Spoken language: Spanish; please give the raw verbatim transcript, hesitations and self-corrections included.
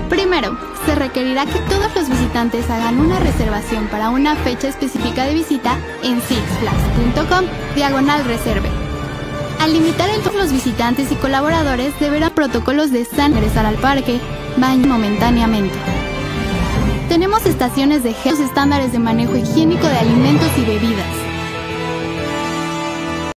Primero, se requerirá que todos los visitantes hagan una reservación para una fecha específica de visita en six flags punto com diagonal reserve. Al limitar el todos los visitantes y colaboradores deberán protocolos de sana ingresar al parque, baño momentáneamente. Tenemos estaciones de gel, estándares de manejo higiénico de alimentos y bebidas.